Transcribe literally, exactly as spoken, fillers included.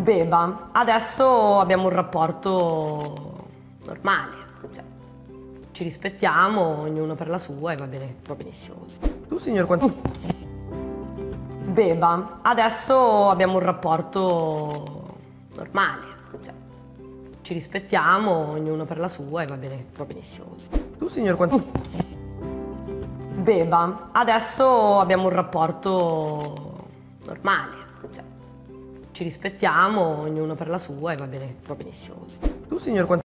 Beba, adesso abbiamo un rapporto normale, cioè ci rispettiamo, ognuno per la sua e va bene, va benissimo così. Tu, signor Quanti... Beba, adesso abbiamo un rapporto normale, cioè ci rispettiamo, ognuno per la sua e va bene, va benissimo così. Tu, signor Quanti... Beba, adesso abbiamo un rapporto normale, cioè ci rispettiamo, ognuno per la sua e va bene, va benissimo così. Tu, signor Quanti...